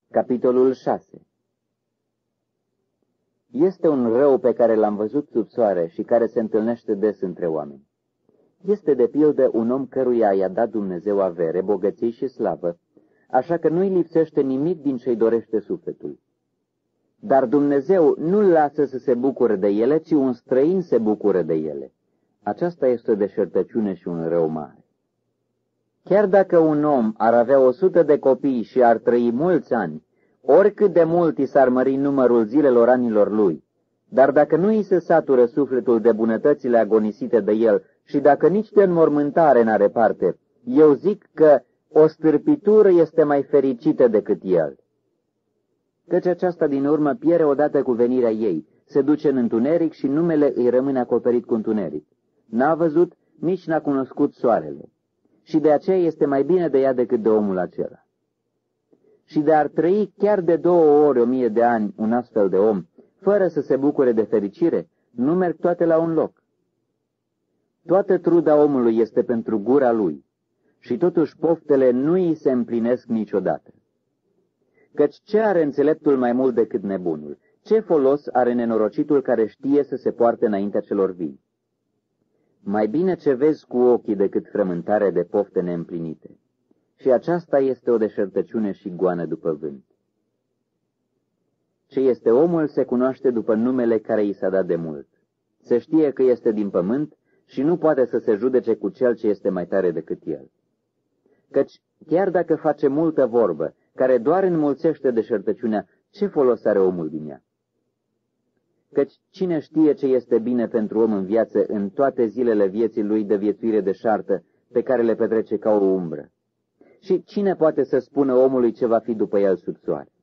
Capitolul 6. Este un rău pe care l-am văzut sub soare și care se întâlnește des între oameni. Este de pildă un om căruia i-a dat Dumnezeu avere, bogății și slavă, așa că nu-i lipsește nimic din ce-i dorește sufletul. Dar Dumnezeu nu-l lasă să se bucure de ele, ci un străin se bucură de ele. Aceasta este o deșertăciune și un rău mare. Chiar dacă un om ar avea 100 de copii și ar trăi mulți ani, oricât de mult i s-ar mări numărul zilelor anilor lui, dar dacă nu îi se satură sufletul de bunătățile agonisite de el și dacă nici de înmormântare n-are parte, eu zic că o stârpitură este mai fericită decât el. Căci aceasta din urmă pierde odată cu venirea ei, se duce în întuneric și numele îi rămâne acoperit cu întuneric. N-a văzut, nici n-a cunoscut soarele. Și de aceea este mai bine de ea decât de omul acela. Și de ar trăi chiar de 2 ori 1000 de ani un astfel de om, fără să se bucure de fericire, nu merg toate la un loc. Toată truda omului este pentru gura lui și totuși poftele nu îi se împlinesc niciodată. Căci ce are înțeleptul mai mult decât nebunul? Ce folos are nenorocitul care știe să se poarte înaintea celor vii? Mai bine ce vezi cu ochii decât frământare de pofte neîmplinite. Și aceasta este o deșertăciune și goană după vânt. Ce este omul se cunoaște după numele care i s-a dat de mult. Se știe că este din pământ și nu poate să se judece cu cel ce este mai tare decât el. Căci chiar dacă face multă vorbă, care doar înmulțește deșertăciunea, ce folos are omul din ea? Căci cine știe ce este bine pentru om în viață în toate zilele vieții lui de viețuire deșartă, pe care le petrece ca o umbră? Și cine poate să spună omului ce va fi după el sub soare?